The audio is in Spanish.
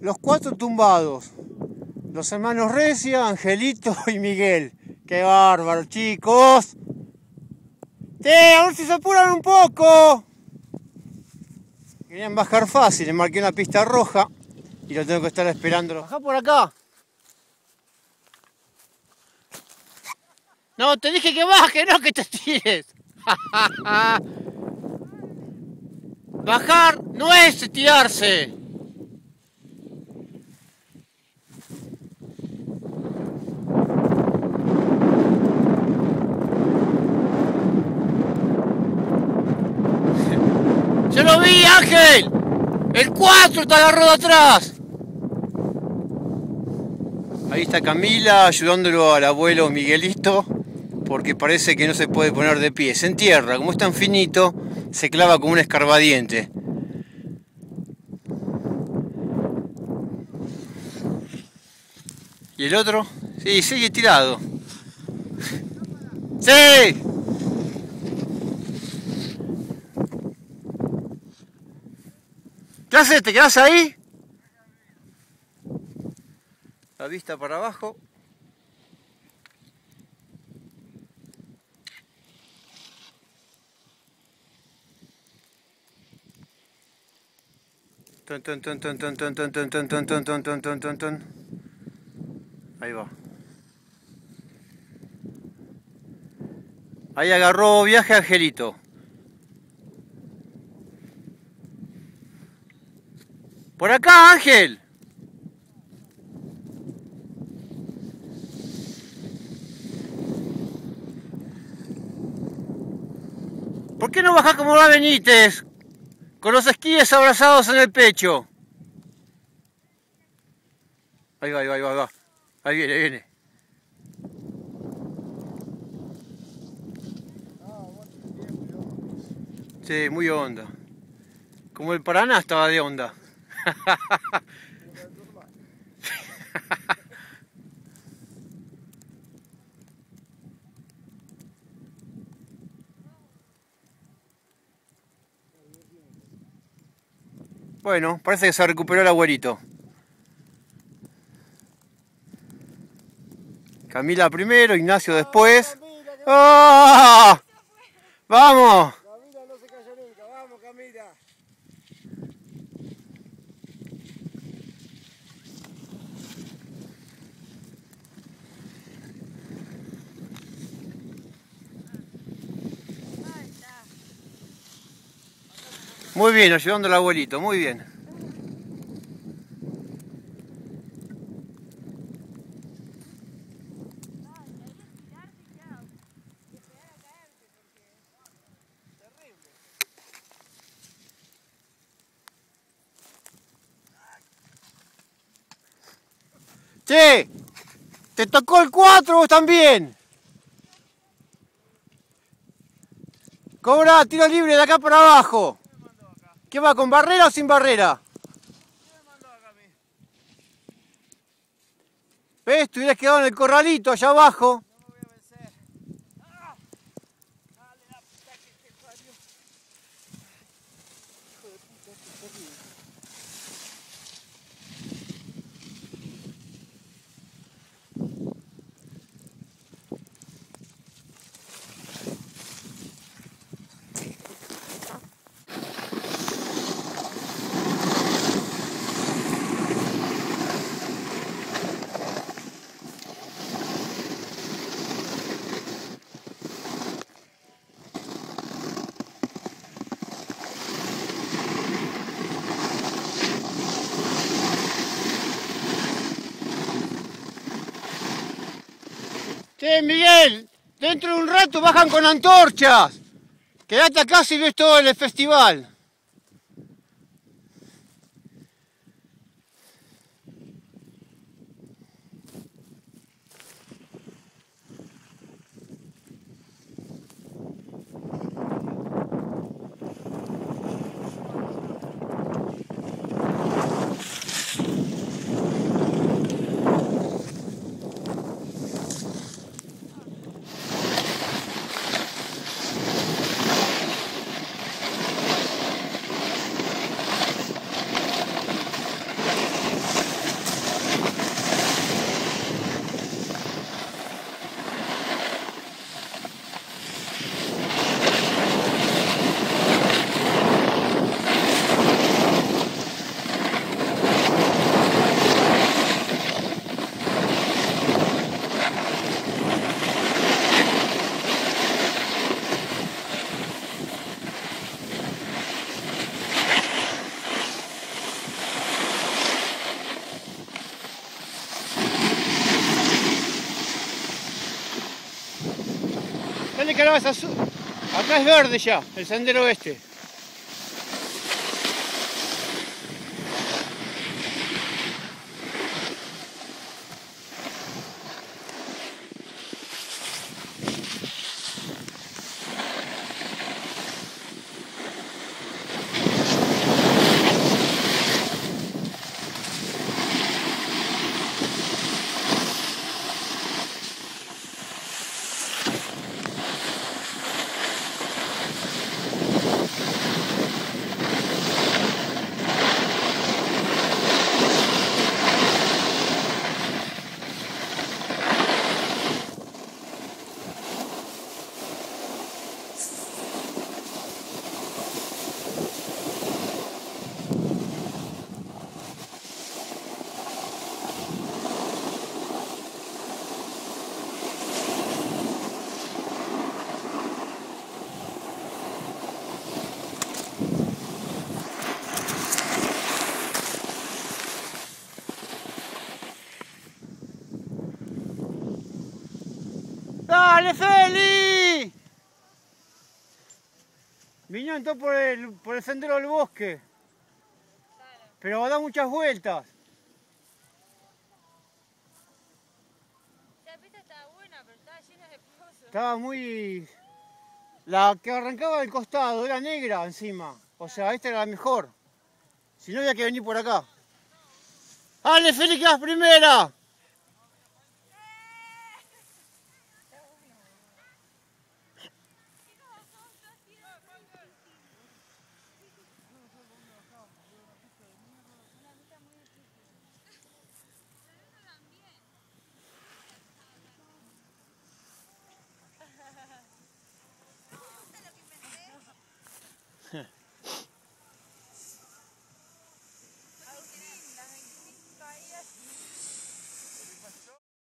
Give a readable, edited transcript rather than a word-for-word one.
Los cuatro tumbados. Los hermanos Recia, Angelito y Miguel. ¡Qué bárbaro, chicos! A ver si se apuran un poco. Querían bajar fácil, les marqué una pista roja y lo tengo que estar esperando. Bajá por acá. No, te dije que baje, no que te tires. Bajar no es tirarse. ¡Yo lo vi, Ángel! ¡El 4 te agarró de atrás! Ahí está Camila ayudándolo al abuelo Miguelito, porque parece que no se puede poner de pie. Se entierra, como es tan finito, se clava como un escarbadiente. ¿Y el otro? Sí, sigue tirado. ¡Sí! ¿Qué haces? ¿Te quedás ahí? La vista para abajo. Ton, ton, ton, ton, ton, ton, ton, ton, ton, ton, ton, ton, ton, ton, ton. Ahí va. Ahí agarró viaje Angelito. Por acá, Ángel. ¿Por qué no bajás como va Benítez? Con los esquíes abrazados en el pecho. Ahí va, ahí va, ahí va, ahí va. Ahí viene, ahí viene. Sí, muy onda. Como el Paraná estaba de onda. Bueno, parece que se recuperó el abuelito. Camila primero, Ignacio después. ¡Oh! ¡Vamos! Camila no se cayó nunca, vamos Camila. Muy bien, ayudando al abuelito, muy bien. Che, te tocó el 4 vos también. Cobra tiro libre de acá para abajo. ¿Qué va, con barrera o sin barrera? ¿Ves? Te hubieras quedado en el corralito allá abajo. Che, Miguel, dentro de un rato bajan con antorchas. Quédate acá si ves todo el festival. Feli, que ahora vas azul. Acá es verde ya, el sendero este. ¡Dale, Feli! Vino entró por el sendero del bosque. Pero da muchas vueltas. La pista estaba buena, pero estaba llena de pozos. Estaba muy... La que arrancaba del costado era negra encima. O sea, esta era la mejor. Si no había que venir por acá. ¡Dale, Feli, que vas primera! ¿Te gusta lo que inventé?